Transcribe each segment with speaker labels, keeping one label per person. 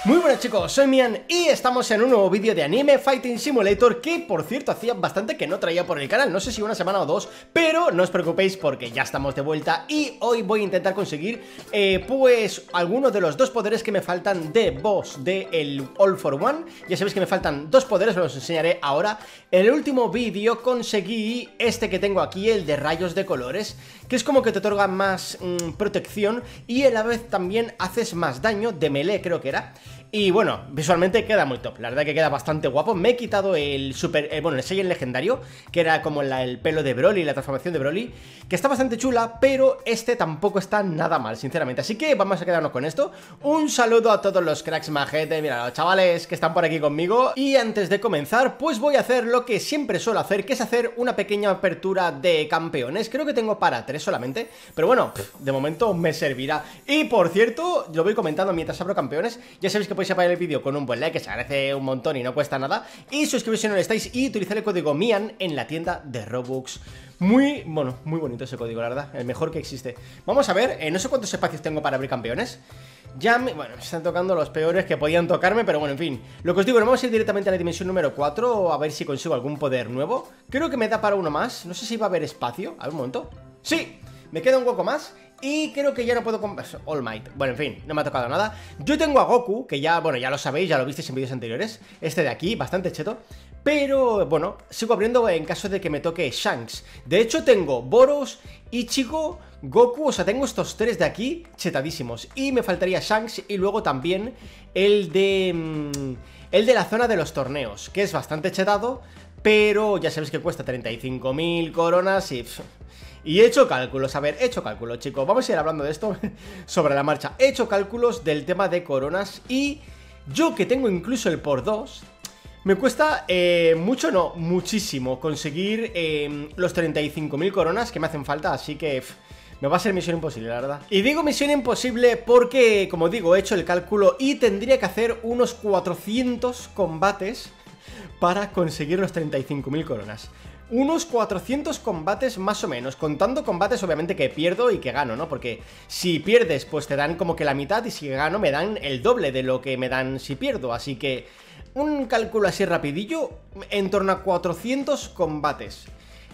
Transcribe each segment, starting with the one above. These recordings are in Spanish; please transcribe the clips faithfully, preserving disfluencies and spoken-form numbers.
Speaker 1: Muy buenas chicos, soy Mian y estamos en un nuevo vídeo de Anime Fighting Simulator que, por cierto, hacía bastante que no traía por el canal, no sé si una semana o dos, pero no os preocupéis porque ya estamos de vuelta y hoy voy a intentar conseguir, eh, pues, algunos de los dos poderes que me faltan de boss de el All for One. Ya sabéis que me faltan dos poderes, os los enseñaré ahora. En el último vídeo conseguí este que tengo aquí, el de rayos de colores, que es como que te otorga más mmm, protección y a la vez también haces más daño, de melee creo que era. Y bueno, visualmente queda muy top, la verdad que queda bastante guapo. Me he quitado el super, eh, bueno, el Saiyan legendario, que era como la, el pelo de Broly, la transformación de Broly, que está bastante chula, pero este tampoco está nada mal, sinceramente. Así que vamos a quedarnos con esto. Un saludo a todos los cracks majete, mira, los chavales que están por aquí conmigo. Y antes de comenzar, pues voy a hacer lo que siempre suelo hacer, que es hacer una pequeña apertura de campeones. Creo que tengo para tres solamente, pero bueno, de momento me servirá. Y por cierto, lo voy comentando mientras abro campeones. Ya sabéis que podéis apoyar el vídeo con un buen like, que se agradece un montón y no cuesta nada. Y suscribiros si no lo estáis y utilizar el código Mian en la tienda de Robux. Muy, bueno, muy bonito ese código, la verdad, el mejor que existe. Vamos a ver, eh, no sé cuántos espacios tengo para abrir campeones. Ya me, bueno, me están tocando los peores que podían tocarme, pero bueno, en fin. Lo que os digo, nos vamos a ir directamente a la dimensión número cuatro, a ver si consigo algún poder nuevo. Creo que me da para uno más, no sé si va a haber espacio. A ver un momento. ¡Sí! Me queda un hueco más. Y creo que ya no puedo comprar All Might. Bueno, en fin, no me ha tocado nada. Yo tengo a Goku, que ya, bueno, ya lo sabéis, ya lo visteis en vídeos anteriores. Este de aquí, bastante cheto. Pero, bueno, sigo abriendo en caso de que me toque Shanks. De hecho, tengo Boros, Ichigo, Goku, o sea, tengo estos tres de aquí chetadísimos. Y me faltaría Shanks y luego también el de... Mmm, el de la zona de los torneos, que es bastante chetado, pero ya sabéis que cuesta treinta y cinco mil coronas y... Pff, y he hecho cálculos, a ver, he hecho cálculos, chicos. Vamos a ir hablando de esto sobre la marcha. He hecho cálculos del tema de coronas y yo que tengo incluso el por dos, me cuesta eh, mucho, no, muchísimo conseguir eh, los treinta y cinco mil coronas que me hacen falta, así que pff, me va a ser misión imposible, la verdad. Y digo misión imposible porque, como digo, he hecho el cálculo y tendría que hacer unos cuatrocientos combates para conseguir los treinta y cinco mil coronas. Unos cuatrocientos combates más o menos, contando combates obviamente que pierdo y que gano, ¿no? Porque si pierdes pues te dan como que la mitad y si gano me dan el doble de lo que me dan si pierdo. Así que un cálculo así rapidillo, en torno a cuatrocientos combates.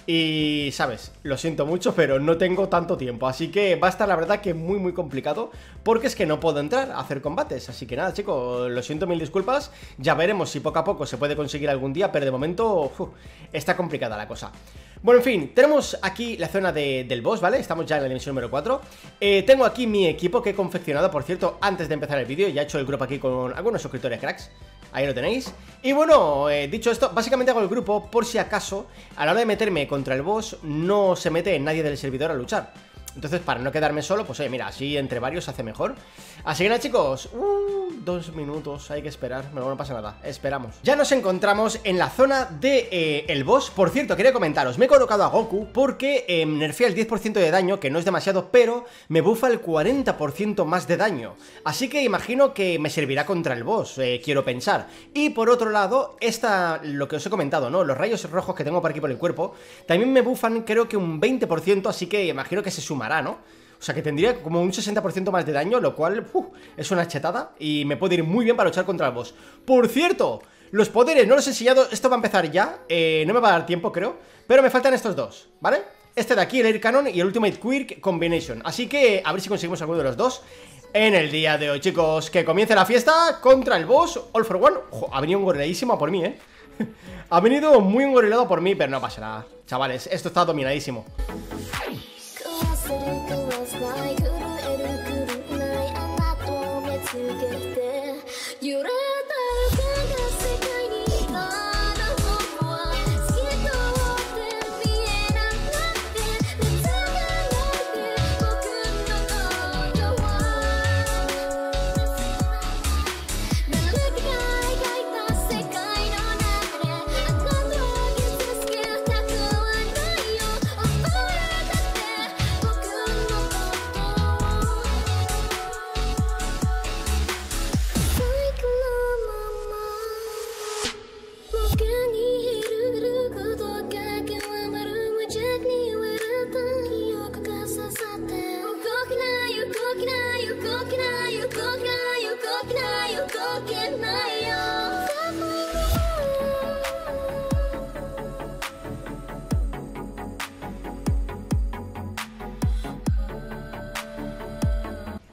Speaker 1: Y, ¿sabes? Lo siento mucho, pero no tengo tanto tiempo, así que va a estar la verdad que muy muy complicado, porque es que no puedo entrar a hacer combates. Así que nada, chicos, lo siento, mil disculpas. Ya veremos si poco a poco se puede conseguir algún día, pero de momento uf, está complicada la cosa. Bueno, en fin, tenemos aquí la zona de, del boss, ¿vale? Estamos ya en la dimensión número cuatro. eh, Tengo aquí mi equipo que he confeccionado, por cierto, antes de empezar el vídeo. Ya he hecho el grupo aquí con algunos suscriptores cracks. Ahí lo tenéis. Y bueno, eh, dicho esto, básicamente hago el grupo por si acaso a la hora de meterme contra el boss no se mete nadie del servidor a luchar. Entonces, para no quedarme solo, pues oye, mira, así entre varios se hace mejor. Así que nada, chicos, uh, dos minutos, hay que esperar, bueno, no pasa nada, esperamos. Ya nos encontramos en la zona de eh, el boss. Por cierto, quería comentaros, me he colocado a Goku porque eh, nerfea el diez por ciento de daño, que no es demasiado, pero me bufa el cuarenta por ciento más de daño. Así que imagino que me servirá contra el boss, eh, quiero pensar. Y por otro lado, esta, lo que os he comentado, ¿no? Los rayos rojos que tengo por aquí por el cuerpo, también me bufan creo que un veinte por ciento, así que imagino que se sumará, ¿no? O sea que tendría como un sesenta por ciento más de daño, lo cual uh, es una chetada y me puede ir muy bien para luchar contra el boss. Por cierto, los poderes no los he enseñado, esto va a empezar ya, eh, no me va a dar tiempo creo, pero me faltan estos dos, ¿vale? Este de aquí, el Air Cannon y el Ultimate Quirk Combination. Así que a ver si conseguimos alguno de los dos en el día de hoy, chicos. Que comience la fiesta contra el boss All for One. Ojo, ha venido un goriladísimo por mí, ¿eh? Ha venido muy engorilado por mí, pero no pasa nada. Chavales, esto está dominadísimo.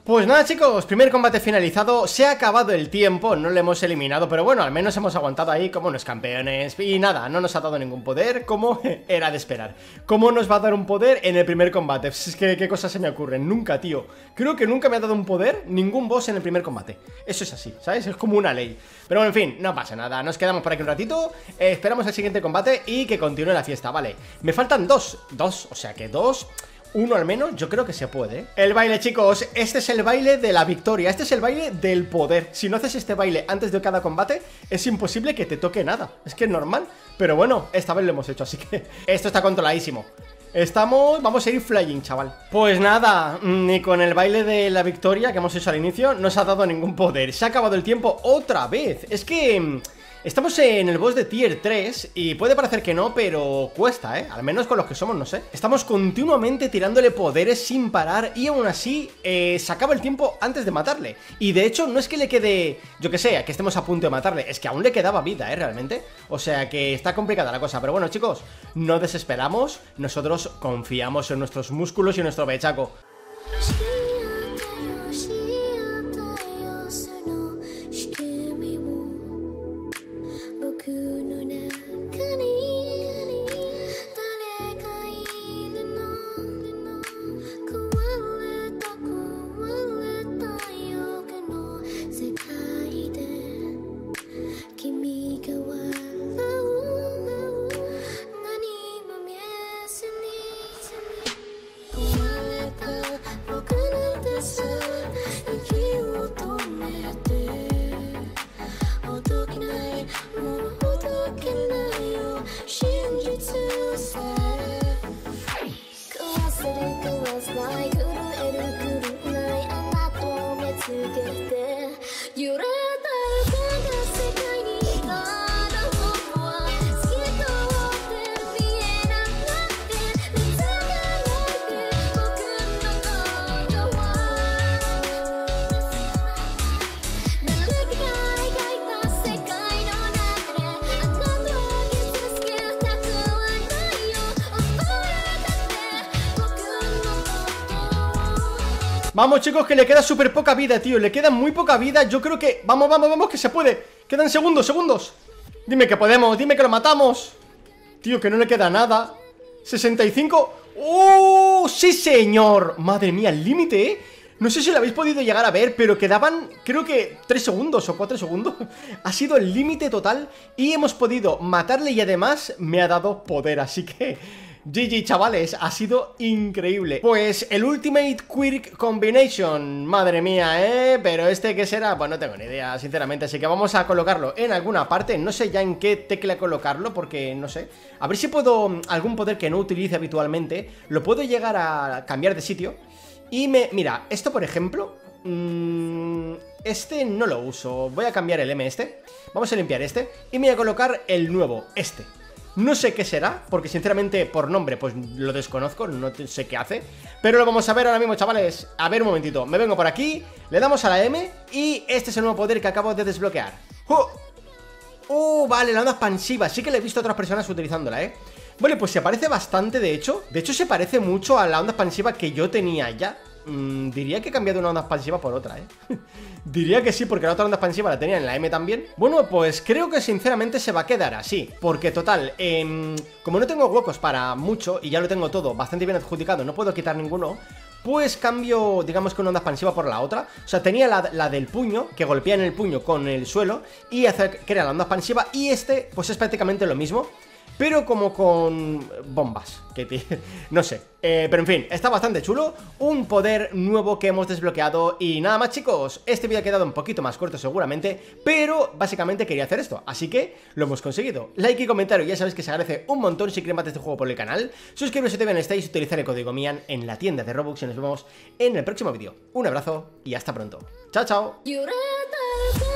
Speaker 1: Pues nada chicos, primer combate finalizado, se ha acabado el tiempo, no lo hemos eliminado, pero bueno, al menos hemos aguantado ahí como unos campeones. Y nada, no nos ha dado ningún poder, como era de esperar. ¿Cómo nos va a dar un poder en el primer combate? Es que qué cosas se me ocurren, nunca tío. Creo que nunca me ha dado un poder ningún boss en el primer combate. Eso es así, ¿sabes? Es como una ley. Pero bueno, en fin, no pasa nada, nos quedamos por aquí un ratito, eh, esperamos el siguiente combate y que continúe la fiesta, vale. Me faltan dos, dos, o sea que dos... Uno al menos, yo creo que se puede. El baile, chicos, este es el baile de la victoria. Este es el baile del poder. Si no haces este baile antes de cada combate, es imposible que te toque nada. Es que es normal, pero bueno, esta vez lo hemos hecho, así que esto está controladísimo. Estamos... vamos a ir flying, chaval. Pues nada, ni con el baile de la victoria que hemos hecho al inicio nos ha dado ningún poder. Se ha acabado el tiempo otra vez. Es que... estamos en el boss de tier tres y puede parecer que no, pero cuesta, ¿eh? Al menos con los que somos, no sé. Estamos continuamente tirándole poderes sin parar y aún así eh, se acaba el tiempo antes de matarle. Y de hecho no es que le quede, yo que sé, que estemos a punto de matarle, es que aún le quedaba vida, ¿eh? Realmente. O sea que está complicada la cosa, pero bueno chicos, no desesperamos, nosotros confiamos en nuestros músculos y en nuestro bechaco. Vamos chicos, que le queda súper poca vida, tío. Le queda muy poca vida, yo creo que... Vamos, vamos, vamos, que se puede. Quedan segundos, segundos. Dime que podemos, dime que lo matamos. Tío, que no le queda nada. sesenta y cinco. ¡Oh! ¡Sí, señor! Madre mía, el límite, ¿eh? No sé si lo habéis podido llegar a ver, pero quedaban, creo que tres segundos o cuatro segundos. Ha sido el límite total y hemos podido matarle y además me ha dado poder, así que... G G, chavales, ha sido increíble. Pues el Ultimate Quirk Combination, madre mía, ¿eh? Pero este, ¿qué será? Pues no tengo ni idea, sinceramente. Así que vamos a colocarlo en alguna parte. No sé ya en qué tecla colocarlo, porque no sé. A ver si puedo, algún poder que no utilice habitualmente, lo puedo llegar a cambiar de sitio. Y me... mira, esto por ejemplo... Mmm, este no lo uso. Voy a cambiar el M este. Vamos a limpiar este. Y me voy a colocar el nuevo, este. No sé qué será, porque sinceramente por nombre pues lo desconozco, no sé qué hace. Pero lo vamos a ver ahora mismo, chavales. A ver un momentito, me vengo por aquí, le damos a la M y este es el nuevo poder que acabo de desbloquear. ¡Oh! ¡Oh! Vale, la onda expansiva, sí que le he visto a otras personas utilizándola, ¿eh? Vale, pues se parece bastante, de hecho. De hecho se parece mucho a la onda expansiva que yo tenía ya. Mm, diría que he cambiado una onda expansiva por otra, ¿eh? Diría que sí, porque la otra onda expansiva la tenía en la M también. Bueno, pues creo que sinceramente se va a quedar así. Porque total, eh, como no tengo huecos para mucho y ya lo tengo todo bastante bien adjudicado, no puedo quitar ninguno, pues cambio, digamos que una onda expansiva por la otra. O sea, tenía la, la del puño, que golpea en el puño con el suelo y hace que crea la onda expansiva. Y este, pues es prácticamente lo mismo, pero como con bombas, que no sé, eh, pero en fin, está bastante chulo. Un poder nuevo que hemos desbloqueado. Y nada más, chicos, este vídeo ha quedado un poquito más corto seguramente, pero básicamente quería hacer esto, así que lo hemos conseguido. Like y comentario, ya sabéis que se agradece un montón si quieren más de este juego por el canal. Suscribiros si todavía no estáis y utilizar el código Mian en la tienda de Robux. Y nos vemos en el próximo vídeo. Un abrazo y hasta pronto. Chao, chao.